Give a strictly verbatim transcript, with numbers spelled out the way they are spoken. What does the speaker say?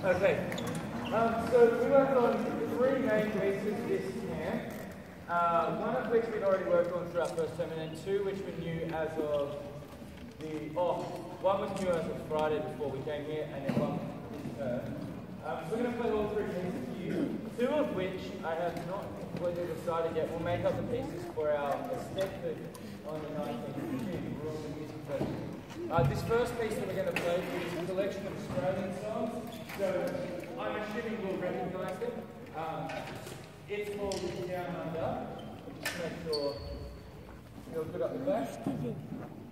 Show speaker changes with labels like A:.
A: Okay, um, so we worked on three main pieces this camp, uh, one of which we'd already worked on throughout first term, and then two which were new as of the, oh, one was new as of Friday before we came here, and then one this term. Um, so we're going to play all three pieces here, two of which I have not completely decided yet will make up the pieces for our aesthetic on the nineteenth. We're on the music version. Uh, this first piece that we're going to play is a collection of Australian songs, so I'm assuming we'll recognise them. Um, it's called Down Under. Just make sure you're good up the back.